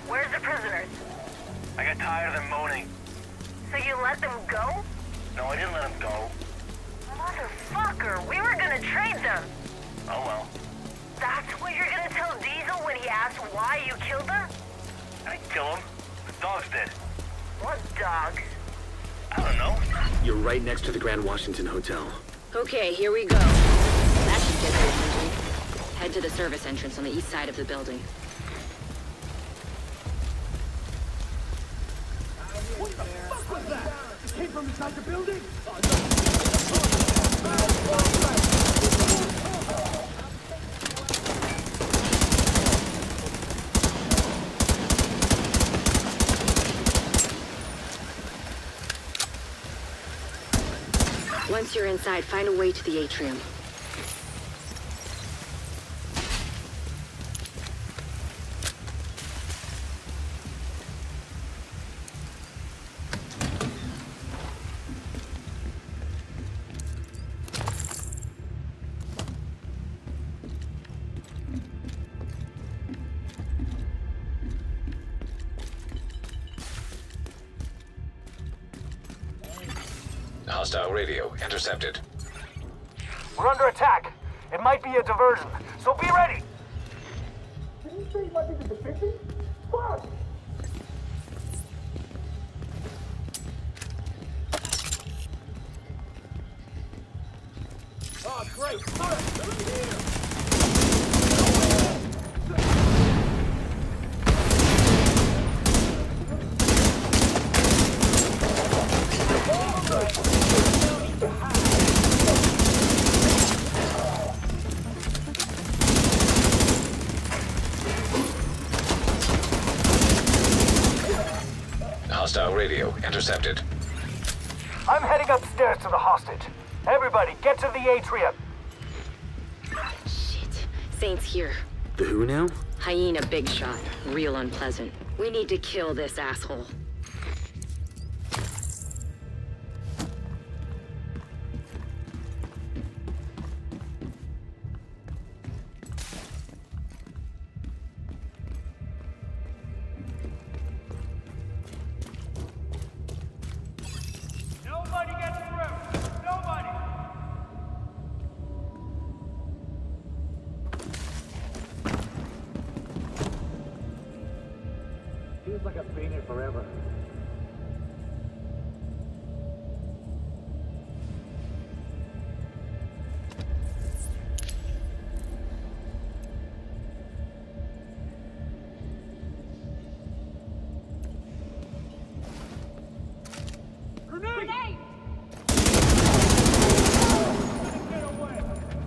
Where's the prisoners? I got tired of them moaning. So you let them go? No, I didn't let them go. Motherfucker, we were gonna trade them. Oh well. That's what you're gonna tell Diesel when he asks why you killed them? I didn't kill them. The dogs did. What dogs? I don't know. You're right next to the Grand Washington Hotel. Okay, here we go. That should get their attention. Head to the service entrance on the east side of the building. What the fuck was that? It came from inside the building? Once you're inside, find a way to the atrium. Hostile radio intercepted. We're under attack. It might be a diversion, so be ready. Did you say it might be the defensive? Fuck! Oh, great! Look, over here! Hostile radio intercepted. I'm heading upstairs to the hostage. Everybody, get to the atrium. Shit. Saint's here. The who now? Hyena big shot. Real unpleasant. We need to kill this asshole. Nobody gets through! Nobody! Feels like I've been here forever. Grenade! Get away!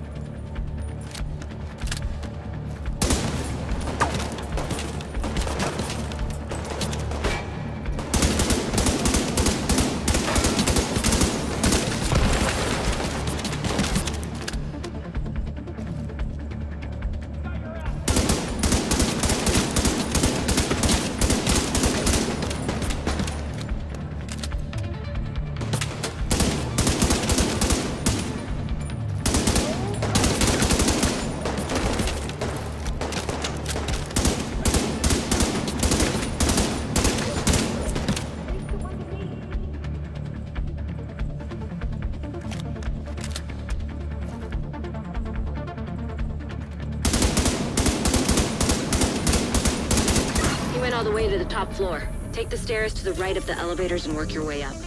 You went all the way to the top floor. Take the stairs to the right of the elevators and work your way up.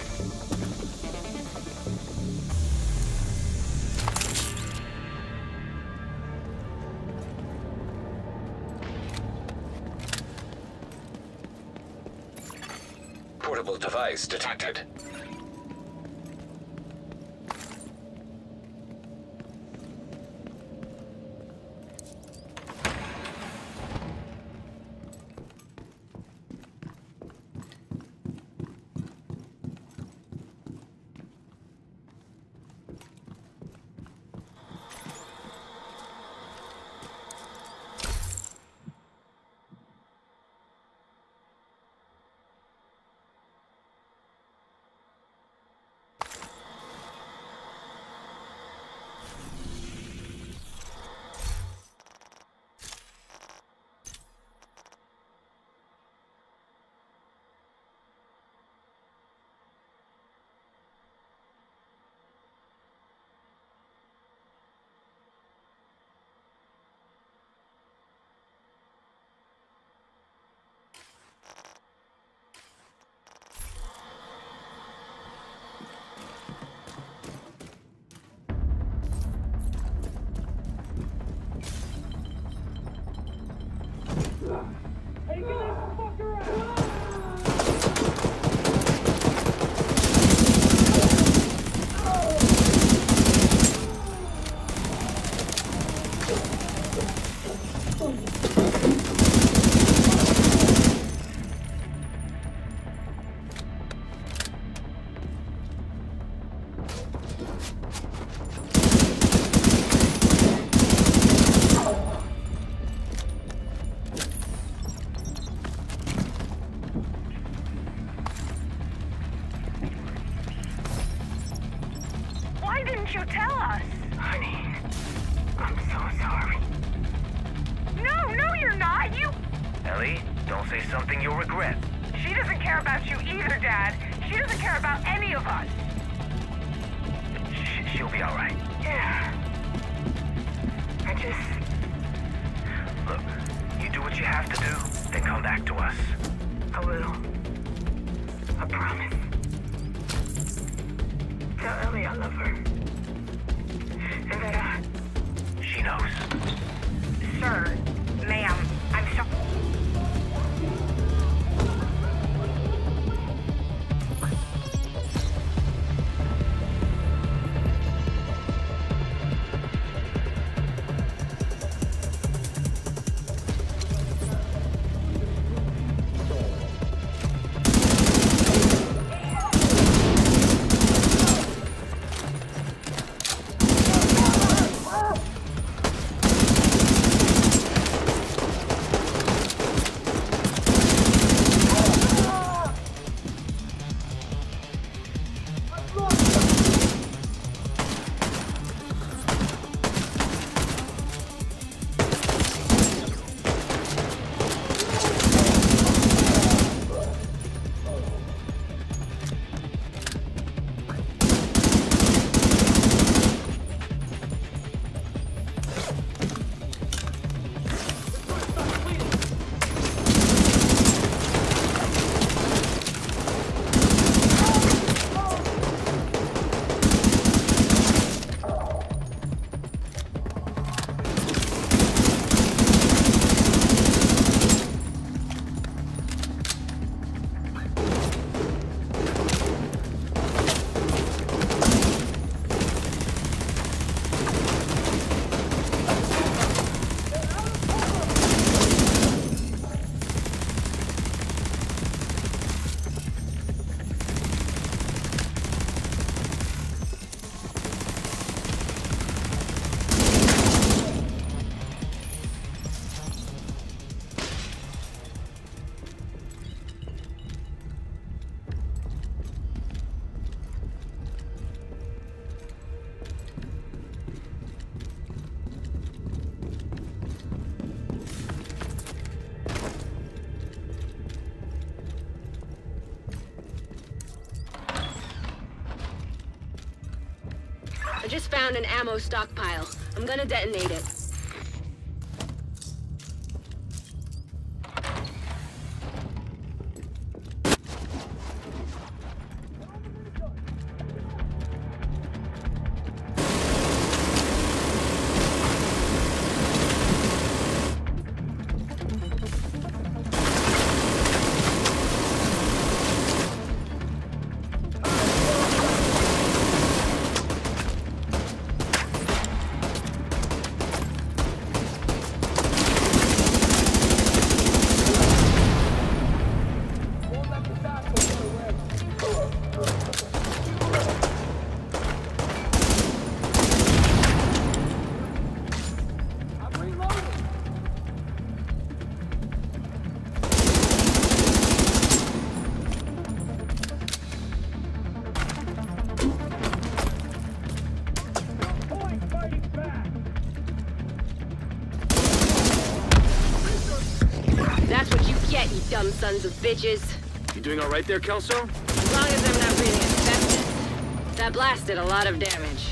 Portable device detected. Why didn't you tell us? Honey, I'm so sorry. No, you're not. Ellie, don't say something you'll regret. She doesn't care about you either, Dad. She doesn't care about any of us. She'll be all right. Yeah. I just... Look, you do what you have to do, then come back to us. I will. I promise. Tell Ellie I love her. And that She knows. Sir, ma'am, I'm sorry. I just found an ammo stockpile. I'm gonna detonate it. That's what you get, you dumb sons of bitches. You doing all right there, Kelso? As long as I'm not breathing asbestos. That blast did a lot of damage.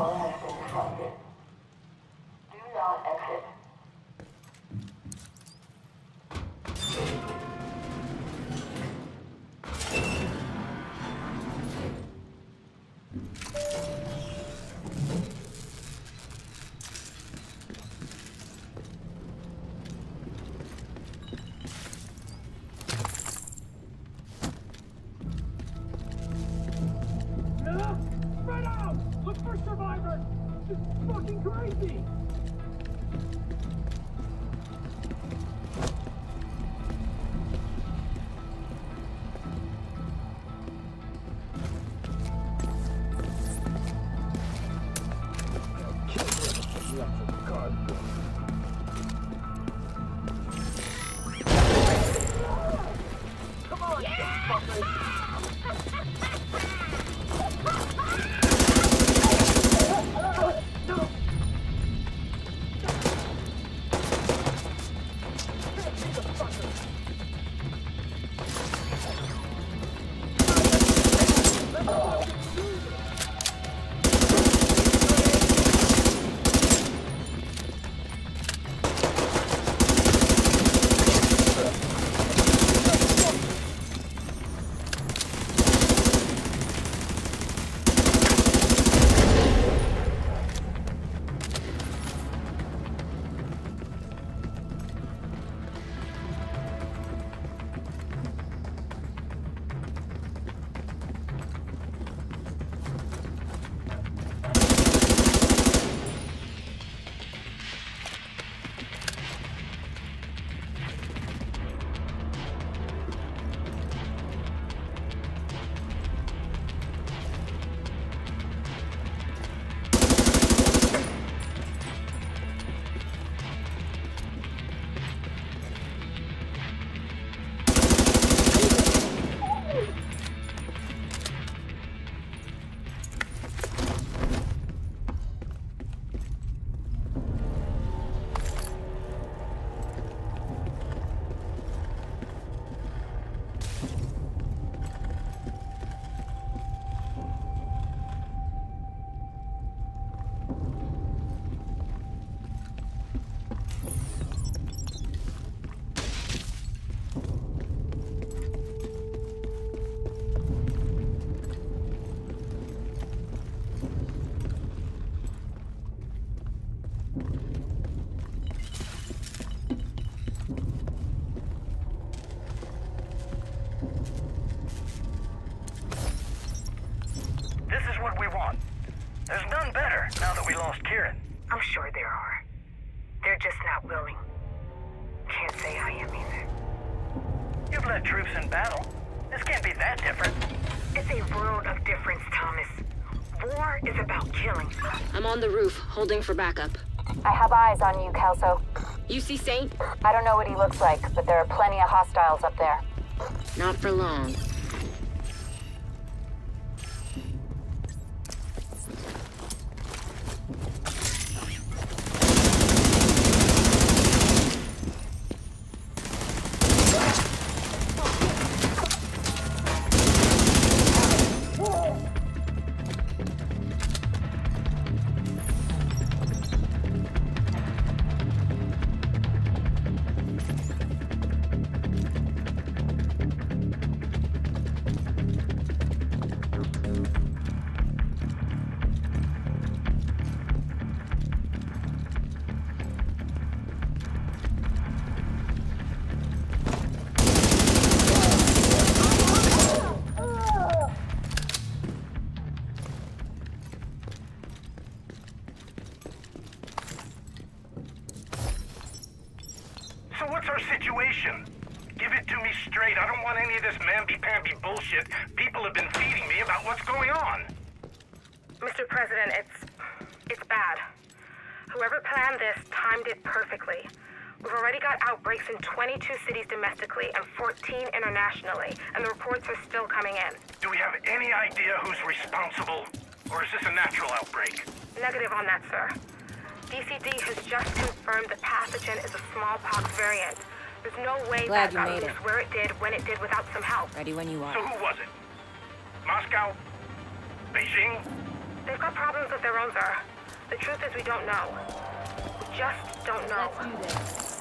Door has been disrupted. Do not exit. Spread out! Look for survivors! This is fucking crazy! Come on, you fuckers! There's none better now that we lost Kieran. I'm sure there are. They're just not willing. Can't say I am either. You've led troops in battle. This can't be that different. It's a world of difference, Thomas. War is about killing. I'm on the roof, holding for backup. I have eyes on you, Kelso. You see Saint? I don't know what he looks like, but there are plenty of hostiles up there. Not for long. So what's our situation? Give it to me straight. I don't want any of this mamby-pamby bullshit people have been feeding me about what's going on. Mr. President, it's bad. Whoever planned this timed it perfectly. We've already got outbreaks in 22 cities domestically and 14 internationally, and the reports are still coming in. Do we have any idea who's responsible? Or is this a natural outbreak? Negative on that, sir. DCD has just confirmed the pathogen is a smallpox variant. There's no way Glad that you got made loose it. where it did, when it did, without some help. Ready when you are. So who was it? Moscow? Beijing? They've got problems of their drones are. The truth is we don't know. We just don't know. Let's do this.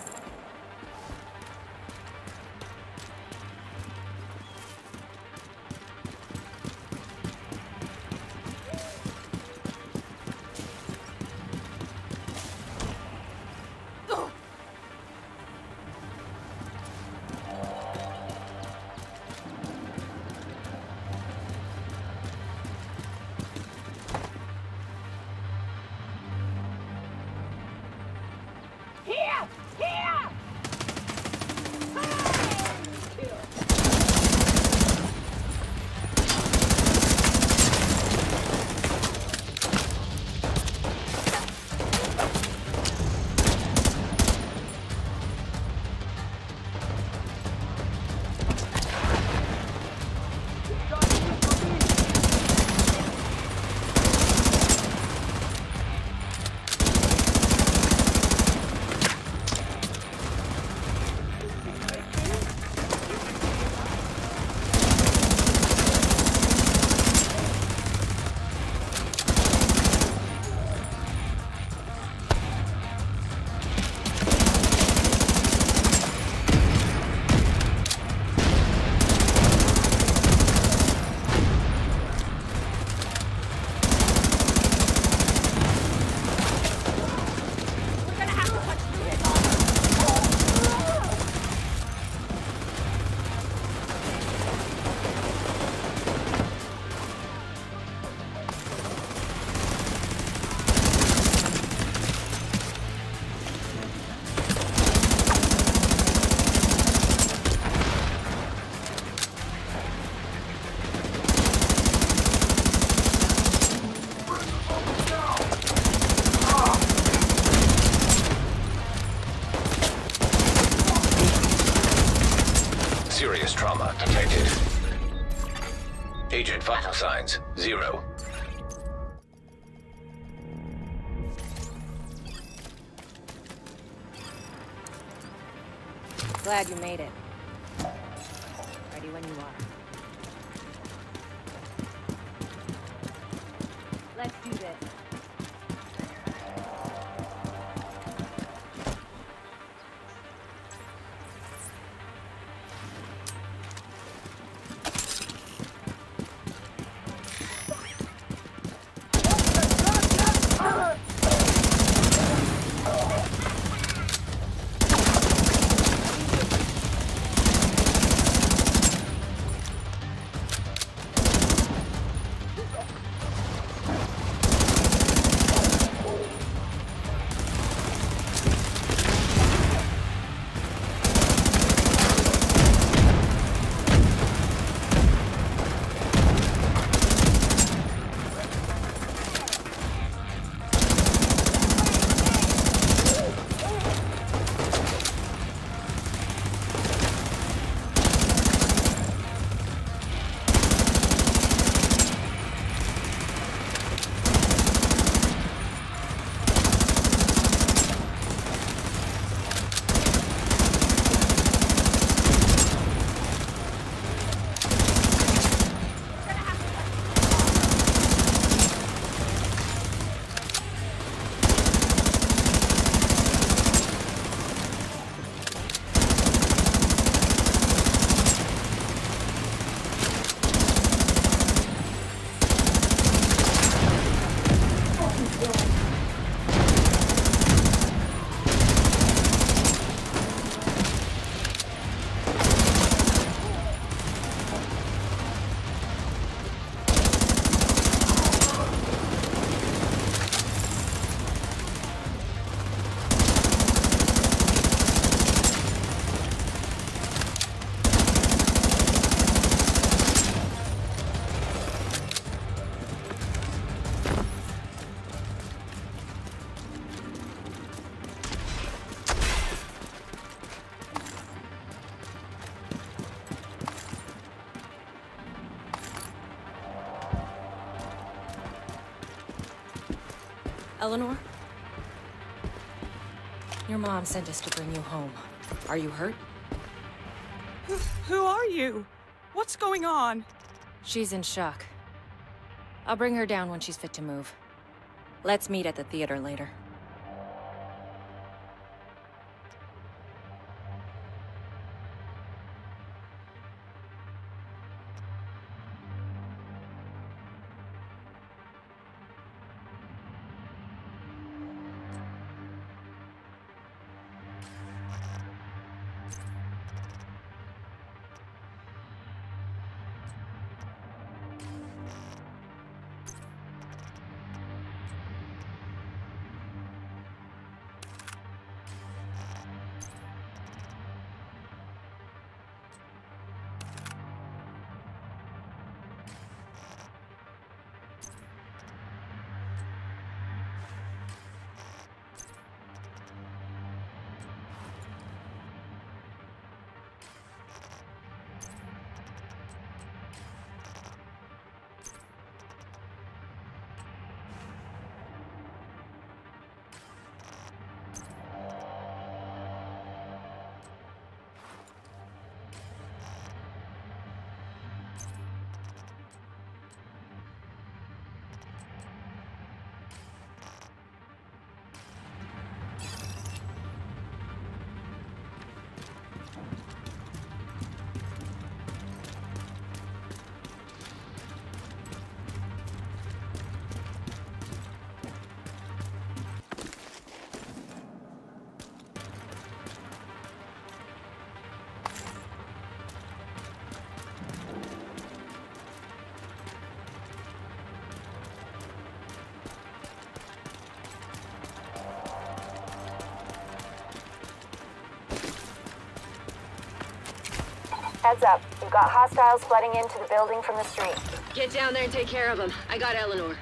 Serious trauma detected. Agent vital signs, 0. Glad you made it. Ready when you are. Let's do this. Eleanor? Your mom sent us to bring you home. Are you hurt? Who are you? What's going on? She's in shock. I'll bring her down when she's fit to move. Let's meet at the theater later. Heads up. We've got hostiles flooding into the building from the street. Get down there and take care of them. I got Eleanor.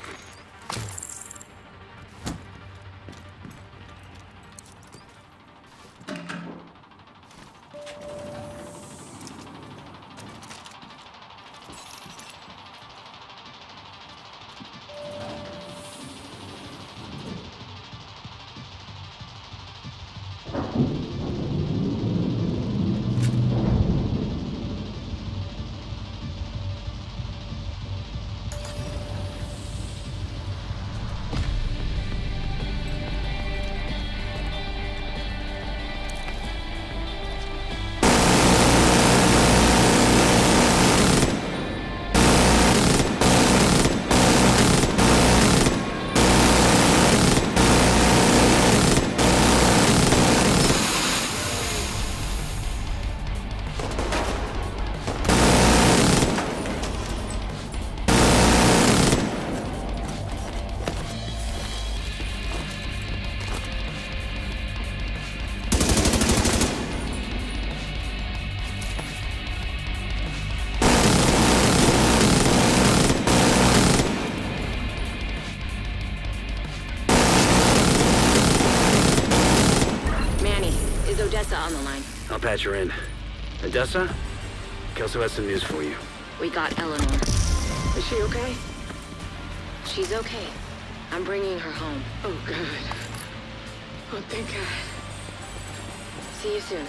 Odessa on the line. I'll patch her in. Odessa? Kelso has some news for you. We got Eleanor. Is she okay? She's okay. I'm bringing her home. Oh, God. Oh, thank God. See you soon.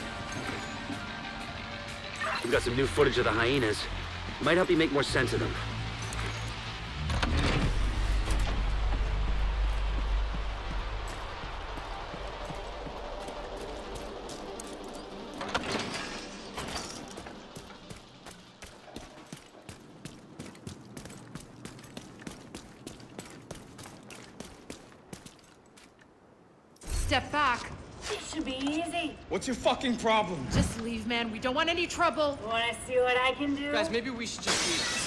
We've got some new footage of the hyenas. Might help you make more sense of them. Step back. This should be easy. What's your fucking problem? Just leave, man. We don't want any trouble. Wanna see what I can do? Guys, maybe we should just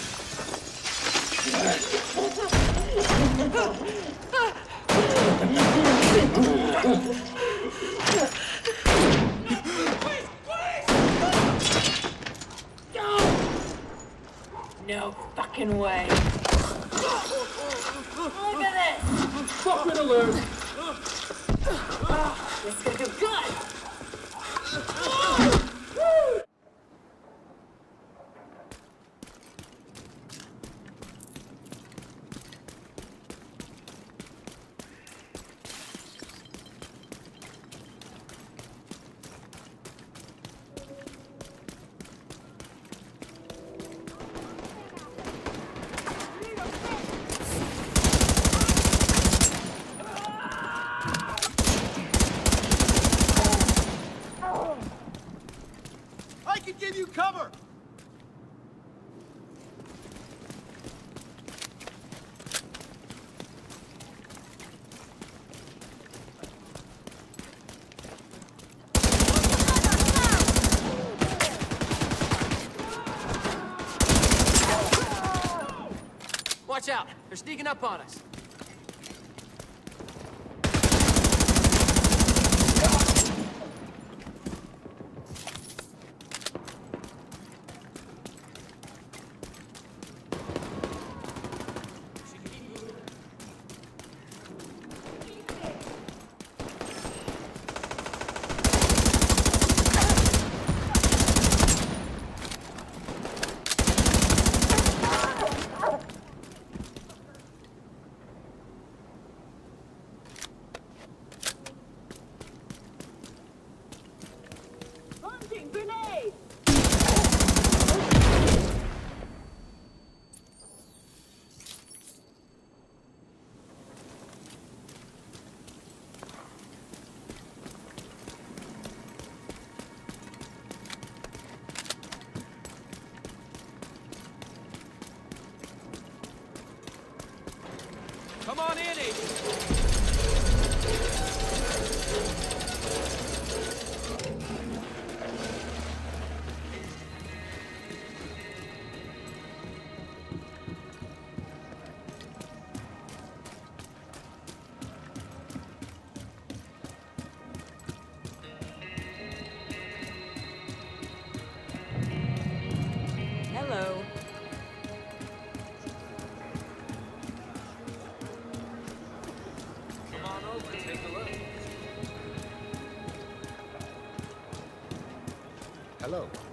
No fucking way. Look at this. fucking alert! This is gonna do good. Watch out. They're sneaking up on us. Come on in, Agent. Hello. Come on over, take a look. Hello.